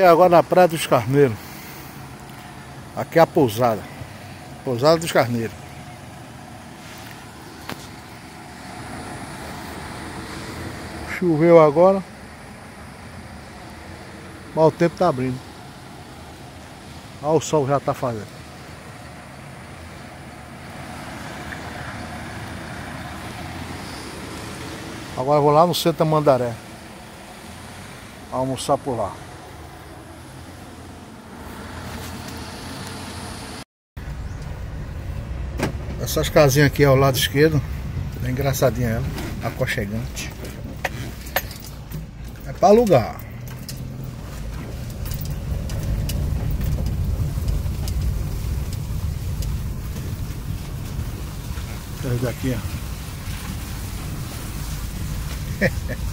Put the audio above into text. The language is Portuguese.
E agora na Praia dos Carneiros. Aqui é a pousada. Pousada dos Carneiros. Choveu agora. Mas o tempo tá abrindo. Olha o sol já tá fazendo. Agora eu vou lá no centro da Mandaré almoçar por lá. Essas casinhas aqui ao lado esquerdo, é engraçadinha ela, aconchegante. É para alugar. Esse daqui, ó.